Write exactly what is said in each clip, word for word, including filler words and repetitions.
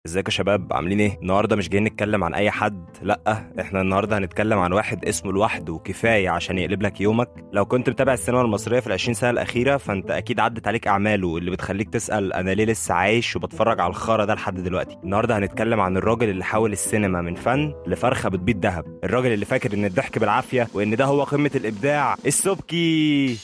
ازيكم يا شباب؟ عاملين ايه؟ النهارده مش جايين نتكلم عن اي حد، لا احنا النهارده هنتكلم عن واحد اسمه لوحده كفايه عشان يقلب لك يومك. لو كنت متابع السينما المصريه في العشرين سنه الاخيره فانت اكيد عدت عليك اعماله اللي بتخليك تسال انا ليه لسه عايش وبتفرج على الخرا ده لحد دلوقتي. النهارده هنتكلم عن الراجل اللي حول السينما من فن لفرخه بتبيض ذهب، الراجل اللي فاكر ان الضحك بالعافيه وان ده هو قمه الابداع، السبكي.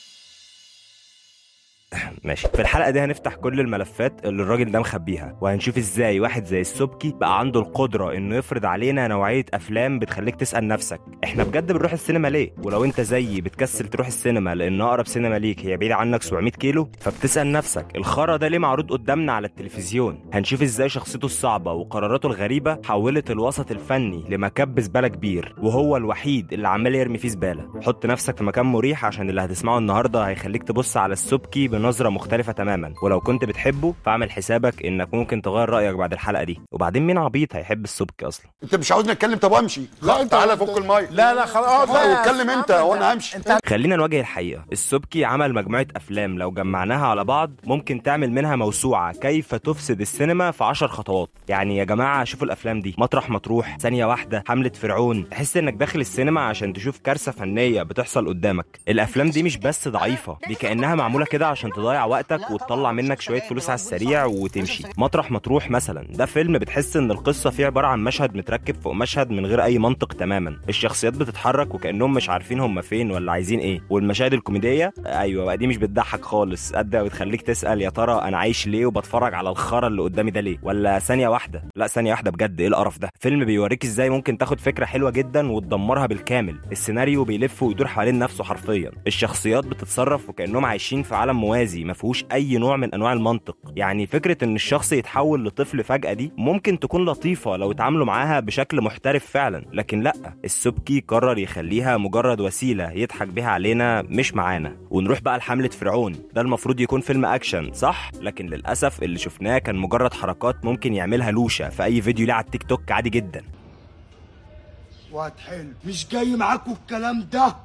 ماشي، في الحلقه دي هنفتح كل الملفات اللي الراجل ده مخبيها، وهنشوف ازاي واحد زي السبكي بقى عنده القدره انه يفرض علينا نوعيه افلام بتخليك تسال نفسك احنا بجد بنروح السينما ليه؟ ولو انت زيي بتكسل تروح السينما لان اقرب سينما ليك هي بعيده عنك سبعمية كيلو، فبتسال نفسك الخرا ده ليه معروض قدامنا على التلفزيون؟ هنشوف ازاي شخصيته الصعبه وقراراته الغريبه حولت الوسط الفني لمكب زباله كبير، وهو الوحيد اللي عمال يرمي فيه زباله. حط نفسك في مكان مريح عشان اللي هتسمعه النهارده هيخليك تبص على السبكي بنظره مختلفه تماما، ولو كنت بتحبه فاعمل حسابك انك ممكن تغير رايك بعد الحلقه دي. وبعدين مين عبيط هيحب السبكي اصلا؟ انت مش عاوزني اتكلم؟ طب امشي. لا انت تعالى فك المايك. لا لا خلاص لا اتكلم انت وانا همشي. خلينا نواجه الحقيقه، السبكي عمل مجموعه افلام لو جمعناها على بعض ممكن تعمل منها موسوعه كيف تفسد السينما في عشر خطوات. يعني يا جماعه شوفوا الافلام دي، مطرح مطروح، ثانيه واحده، حمله فرعون، تحس انك داخل السينما عشان تشوف كارثه فنيه بتحصل قدامك. الافلام دي مش بس ضعيفه، دي كانها معموله كده عشان تضيع وقتك وتطلع منك شويه فلوس على السريع وتمشي. مطرح مطروح مثلا ده فيلم بتحس ان القصه فيه عباره عن مشهد متركب فوق مشهد من غير اي منطق تماما، الشخصيات بتتحرك وكانهم مش عارفين هم فين ولا عايزين ايه، والمشاهد الكوميديه ايوه بقى دي مش بتضحك خالص، قد بتخليك تسال يا ترى انا عايش ليه وبتفرج على الخرا اللي قدامي ده ليه؟ ولا ثانيه واحده، لا ثانيه واحده بجد ايه القرف ده؟ فيلم بيوريك ازاي ممكن تاخد فكره حلوه جدا وتدمرها بالكامل، السيناريو بيلف ويدور حوالين نفسه حرفيا، الشخصيات بتتصرف وكانهم عايشين في عالم موازي ما فيهوش اي نوع من انواع المنطق. يعني فكره ان الشخص يتحول لطفل فجاه دي ممكن تكون لطيفه لو اتعاملوا معاها بشكل محترف فعلا، لكن لا، السبكي قرر يخليها مجرد وسيله يضحك بيها علينا مش معانا. ونروح بقى لحمله فرعون، ده المفروض يكون فيلم اكشن صح، لكن للاسف اللي شفناه كان مجرد حركات ممكن يعملها لوشا في اي فيديو ليه على التيك توك عادي جدا. واد حلو مش جاي معاكوا الكلام ده.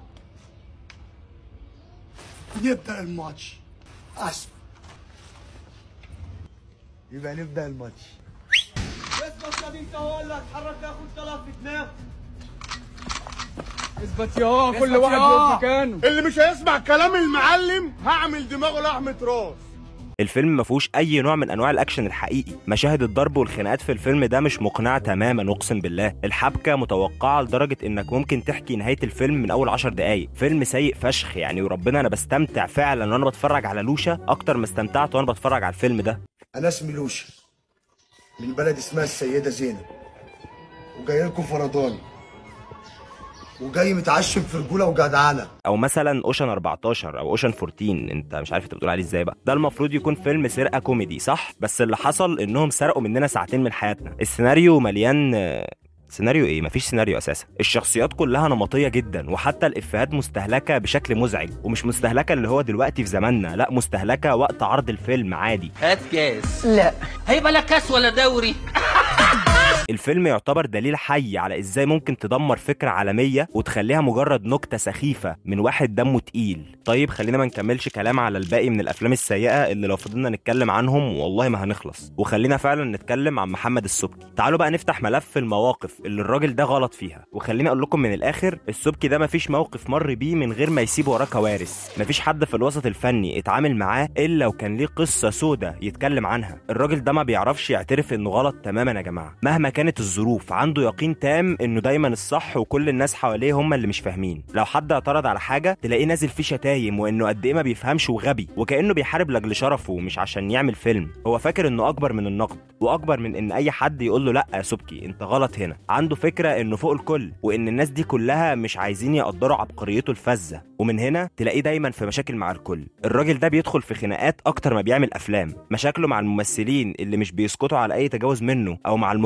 نبدأ الماتش. اسمع، يبقى نبدأ الماتش. اثبت يا بنت، هو اللي هتحرك ياخد طلب في دماغه. اثبت يا كل واحد في مكانه. اللي مش هيسمع كلام المعلم هعمل دماغه لحمة راس. الفيلم ما فيهوش اي نوع من انواع الاكشن الحقيقي، مشاهد الضرب والخناقات في الفيلم ده مش مقنعه تماما اقسم بالله، الحبكه متوقعه لدرجه انك ممكن تحكي نهايه الفيلم من اول عشر دقايق، فيلم سيء فشخ يعني، وربنا انا بستمتع فعلا وانا بتفرج على لوشا اكتر ما استمتعت وانا بتفرج على الفيلم ده. انا اسمي لوشا من بلد اسمها السيده زينب، وجاي لكم فرداني وجاي متعشم في رجوله وجدعنه. او مثلا اوشن أربعتاشر او اوشن أربعتاشر، انت مش عارف انت بتقول عليه ازاي بقى، ده المفروض يكون فيلم سرقه كوميدي صح، بس اللي حصل انهم سرقوا مننا ساعتين من حياتنا. السيناريو مليان سيناريو ايه؟ مفيش سيناريو اساسا، الشخصيات كلها نمطيه جدا، وحتى الافيهات مستهلكه بشكل مزعج، ومش مستهلكه اللي هو دلوقتي في زماننا، لا مستهلكه وقت عرض الفيلم عادي. هات كاس. لا هيبقى لا كاس ولا دوري. الفيلم يعتبر دليل حي على ازاي ممكن تدمر فكرة عالمية وتخليها مجرد نكتة سخيفة من واحد دمه تقيل. طيب خلينا ما نكملش كلام على الباقي من الافلام السيئة اللي لو فضلنا نتكلم عنهم والله ما هنخلص، وخلينا فعلا نتكلم عن محمد السبكي. تعالوا بقى نفتح ملف المواقف اللي الراجل ده غلط فيها، وخليني اقول لكم من الاخر، السبكي ده مفيش موقف مر بيه من غير ما يسيب وراه كوارث، مفيش حد في الوسط الفني اتعامل معاه الا وكان ليه قصة سودة يتكلم عنها. الراجل ده ما بيعرفش يعترف انه غلط تماما يا جماعة مهما كانت الظروف، عنده يقين تام انه دايما الصح وكل الناس حواليه هم اللي مش فاهمين. لو حد اعترض على حاجه تلاقيه نازل فيه شتايم وانه قد ايه ما بيفهمش وغبي، وكانه بيحارب لاجل شرفه مش عشان يعمل فيلم. هو فاكر انه اكبر من النقد واكبر من ان اي حد يقول له لا يا سبكي انت غلط هنا. عنده فكره انه فوق الكل وان الناس دي كلها مش عايزين يقدروا عبقريته الفذه، ومن هنا تلاقيه دايما في مشاكل مع الكل. الراجل ده بيدخل في خناقات اكتر ما بيعمل افلام، مشاكله مع الممثلين اللي مش بيسكتوا على اي تجاوز منه او مع المخرجين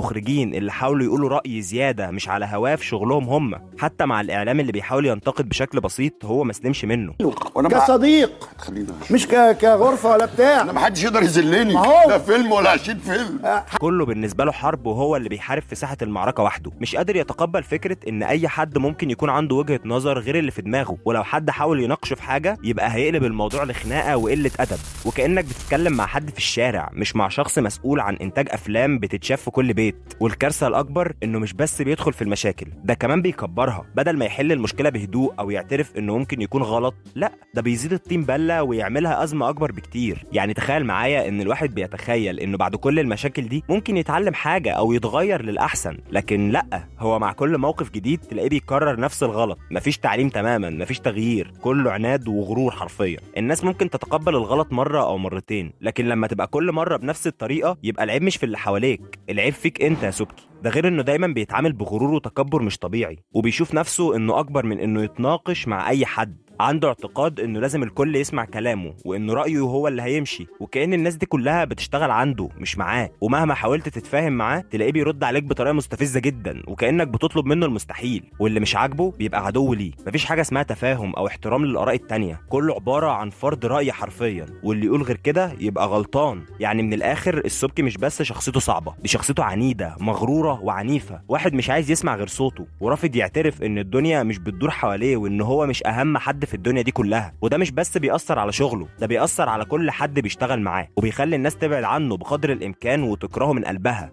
الاعلاميين اللي حاولوا يقولوا رأي زيادة مش على هواه في شغلهم هم، حتى مع الاعلام اللي بيحاول ينتقد بشكل بسيط هو ما سلمش منه. وانا كصديق مش ك... كغرفه ولا بتاع. انا ما حدش يقدر يذلني، لا فيلم ولا عشرين فيلم. كله بالنسبه له حرب، وهو اللي بيحارب في ساحه المعركه وحده، مش قادر يتقبل فكره ان اي حد ممكن يكون عنده وجهه نظر غير اللي في دماغه، ولو حد حاول يناقشه في حاجه يبقى هيقلب الموضوع لخناقه وقله ادب، وكانك بتتكلم مع حد في الشارع مش مع شخص مسؤول عن انتاج افلام بتتشاف في كل بيت. والكارثه الاكبر انه مش بس بيدخل في المشاكل، ده كمان بيكبرها. بدل ما يحل المشكله بهدوء او يعترف انه ممكن يكون غلط، لا ده بيزيد الطين بله ويعملها ازمه اكبر بكتير. يعني تخيل معايا ان الواحد بيتخيل انه بعد كل المشاكل دي ممكن يتعلم حاجه او يتغير للاحسن، لكن لا، هو مع كل موقف جديد تلاقيه بيكرر نفس الغلط. مفيش تعليم تماما، مفيش تغيير، كله عناد وغرور حرفيا. الناس ممكن تتقبل الغلط مره او مرتين، لكن لما تبقى كل مره بنفس الطريقه يبقى العيب مش في اللي حواليك، العيب فيك انت يا سبكي. ده غير انه دايما بيتعامل بغرور وتكبر مش طبيعي، وبيشوف نفسه انه اكبر من انه يتناقش مع اي حد. عنده اعتقاد انه لازم الكل يسمع كلامه وانه رايه هو اللي هيمشي، وكأن الناس دي كلها بتشتغل عنده مش معاه، ومهما حاولت تتفاهم معاه تلاقيه بيرد عليك بطريقه مستفزه جدا وكأنك بتطلب منه المستحيل، واللي مش عاجبه بيبقى عدو ليه. مفيش حاجه اسمها تفاهم او احترام للاراء التانية، كله عباره عن فرض راي حرفيا، واللي يقول غير كده يبقى غلطان. يعني من الاخر السبكي مش بس شخصيته صعبه، دي شخصيته عنيده مغروره وعنيفه، واحد مش عايز يسمع غير صوته، ورافض يعترف ان الدنيا مش بتدور حواليه وان هو مش اهم حد في الدنيا دي كلها. وده مش بس بيأثر على شغله، ده بيأثر على كل حد بيشتغل معاه، وبيخلي الناس تبعد عنه بقدر الامكان وتكرهه من قلبها.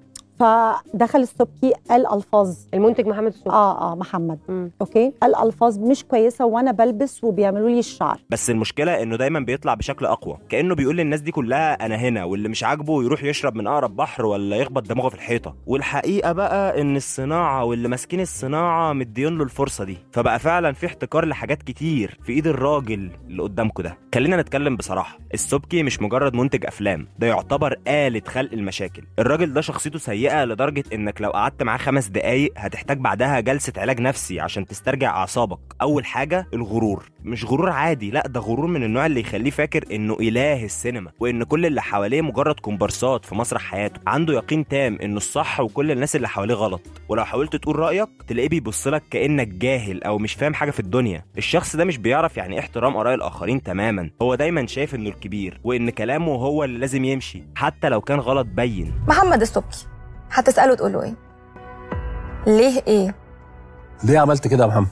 فدخل السبكي قال الفاظ، المنتج محمد السبكي اه اه محمد مم. اوكي، قال الفاظ مش كويسه وانا بلبس وبيعملوا لي الشعر. بس المشكله انه دايما بيطلع بشكل اقوى، كانه بيقول للناس دي كلها انا هنا، واللي مش عاجبه يروح يشرب من اقرب بحر ولا يخبط دماغه في الحيطه. والحقيقه بقى ان الصناعه واللي ماسكين الصناعه مديون له الفرصه دي، فبقى فعلا في احتكار لحاجات كتير في ايد الراجل اللي قدامكم ده. خلينا نتكلم بصراحه، السبكي مش مجرد منتج افلام، ده يعتبر آلة خلق المشاكل. الراجل ده شخصيته سيئه لدرجه انك لو قعدت معاه خمس دقايق هتحتاج بعدها جلسه علاج نفسي عشان تسترجع اعصابك. اول حاجه الغرور، مش غرور عادي، لا ده غرور من النوع اللي يخليه فاكر انه اله السينما، وان كل اللي حواليه مجرد كومبارسات في مسرح حياته. عنده يقين تام انه الصح وكل الناس اللي حواليه غلط، ولو حاولت تقول رايك تلاقيه بيبص لك كانك جاهل او مش فاهم حاجه في الدنيا. الشخص ده مش بيعرف يعني احترام اراء الاخرين تماما، هو دايما شايف انه الكبير وان كلامه هو اللي لازم يمشي حتى لو كان غلط بين. محمد السبكي هتساله تقول له ايه؟ ليه ايه؟ ليه عملت كده يا محمد؟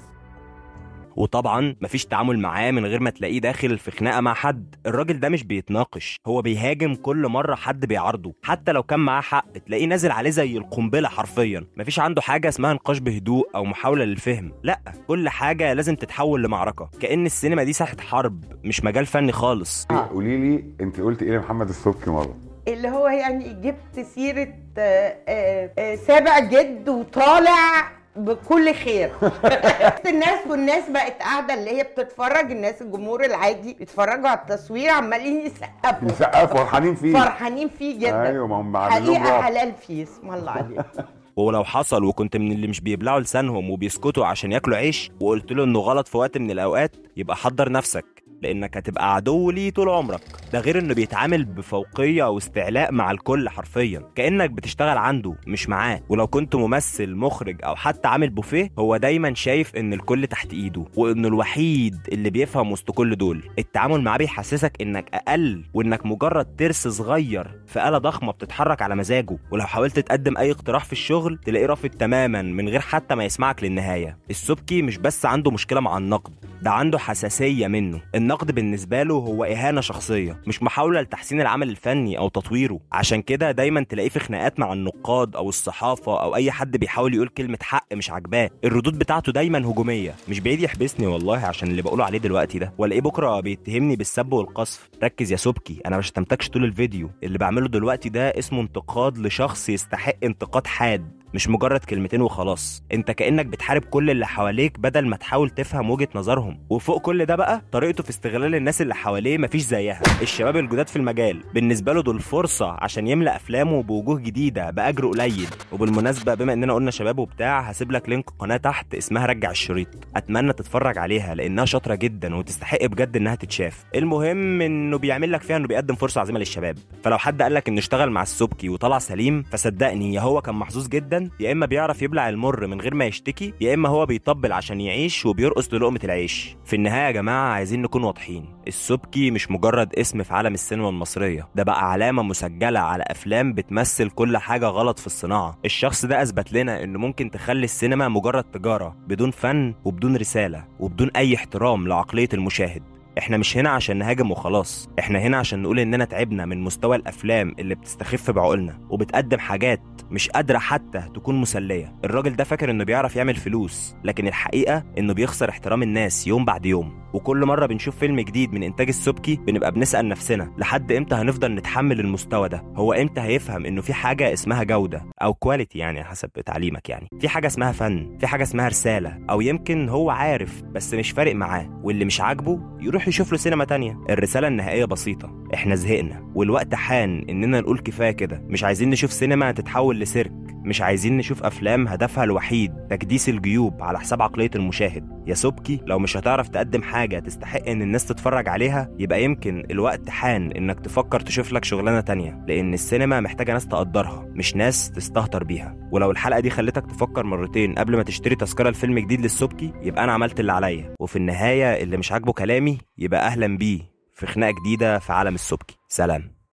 وطبعا مفيش تعامل معاه من غير ما تلاقيه داخل في خناقه مع حد. الراجل ده مش بيتناقش، هو بيهاجم كل مره حد بيعارضه، حتى لو كان معاه حق تلاقيه نازل عليه زي القنبله حرفيا. مفيش عنده حاجه اسمها نقاش بهدوء او محاوله للفهم، لا كل حاجه لازم تتحول لمعركه، كأن السينما دي ساحه حرب مش مجال فني خالص. قولي لي انت قلت ايه لمحمد السبكي مره؟ اللي هو يعني جبت سيرة آآ آآ سابع جد وطالع بكل خير. الناس والناس بقت قاعدة اللي هي بتتفرج، الناس الجمهور العادي بيتفرجوا على التصوير عمالين يسقفوا يسقفوا فرحانين فيه فرحانين فيه جدا. ايوه ما هم حقيقة حلال فيه اسم الله عليه. ولو حصل وكنت من اللي مش بيبلعوا لسانهم وبيسكتوا عشان ياكلوا عيش وقلت له انه غلط في وقت من الاوقات، يبقى حضر نفسك لانك هتبقى عدو ليه طول عمرك. ده غير انه بيتعامل بفوقيه واستعلاء مع الكل حرفيا، كانك بتشتغل عنده مش معاه. ولو كنت ممثل مخرج او حتى عامل بوفيه، هو دايما شايف ان الكل تحت ايده وانه الوحيد اللي بيفهم وسط كل دول. التعامل معاه بيحسسك انك اقل وانك مجرد ترس صغير في آلة ضخمه بتتحرك على مزاجه، ولو حاولت تقدم اي اقتراح في الشغل تلاقيه رافض تماما من غير حتى ما يسمعك للنهايه. السبكي مش بس عنده مشكله مع النقد، ده عنده حساسيه منه. النقد بالنسبه له هو اهانه شخصيه مش محاوله لتحسين العمل الفني او تطويره. عشان كده دايما تلاقيه في خناقات مع النقاد او الصحافه او اي حد بيحاول يقول كلمه حق مش عاجباه. الردود بتاعته دايما هجوميه. مش بعيد يحبسني والله عشان اللي بقوله عليه دلوقتي ده، ولا ايه بكره بيتهمني بالسب والقذف. ركز يا سبكي، انا مش شتمتكش طول الفيديو. اللي بعمله دلوقتي ده اسمه انتقاد لشخص يستحق انتقاد حاد، مش مجرد كلمتين وخلاص. انت كأنك بتحارب كل اللي حواليك بدل ما تحاول تفهم وجهة نظرهم. وفوق كل ده بقى طريقته في استغلال الناس اللي حواليه مفيش زيها. الشباب الجداد في المجال بالنسبة له دول فرصة عشان يملأ افلامه بوجوه جديدة بأجر قليل. وبالمناسبة بما اننا قلنا شباب وبتاع، هسيب لك لينك قناة تحت اسمها رجع الشريط، اتمنى تتفرج عليها لانها شاطرة جدا وتستحق بجد انها تتشاف. المهم انه بيعمل لك فيها انه بيقدم فرصة عظيمة للشباب. فلو حد قال لك انه اشتغل مع السبكي وطلع سليم، فصدقني يا هو كان محظوظ جدا فعلا يا اما بيعرف يبلع المر من غير ما يشتكي، يا اما هو بيطبل عشان يعيش وبيرقص للقمه العيش. في النهايه يا جماعه عايزين نكون واضحين، السبكي مش مجرد اسم في عالم السينما المصريه، ده بقى علامه مسجله على افلام بتمثل كل حاجه غلط في الصناعه. الشخص ده اثبت لنا انه ممكن تخلي السينما مجرد تجاره بدون فن وبدون رساله وبدون اي احترام لعقليه المشاهد. احنا مش هنا عشان نهاجم وخلاص، احنا هنا عشان نقول اننا تعبنا من مستوى الافلام اللي بتستخف بعقولنا وبتقدم حاجات مش قادره حتى تكون مسليه. الراجل ده فاكر انه بيعرف يعمل فلوس، لكن الحقيقه انه بيخسر احترام الناس يوم بعد يوم. وكل مره بنشوف فيلم جديد من انتاج السبكي بنبقى بنسال نفسنا لحد امتى هنفضل نتحمل المستوى ده؟ هو امتى هيفهم انه في حاجه اسمها جوده او كواليتي، يعني حسب تعليمك، يعني في حاجه اسمها فن، في حاجه اسمها رساله، او يمكن هو عارف بس مش فارق معاه، واللي مش عاجبه يروح يشوف له سينما تانية. الرساله النهائيه بسيطه، احنا زهقنا والوقت حان اننا نقول كفايه كده. مش عايزين نشوف سينما تتحول لسيرك، مش عايزين نشوف افلام هدفها الوحيد تكديس الجيوب على حساب عقليه المشاهد. يا سبكي لو مش هتعرف تقدم حاجه تستحق ان الناس تتفرج عليها، يبقى يمكن الوقت حان انك تفكر تشوف لك شغلانه تانية، لان السينما محتاجه ناس تقدرها مش ناس تستهتر بيها. ولو الحلقه دي خلتك تفكر مرتين قبل ما تشتري تذكره لفيلم جديد للسبكي، يبقى انا عملت اللي عليا. وفي النهايه اللي مش عاجبه كلامي يبقى اهلا بيه في خناقه جديده في عالم السبكي. سلام.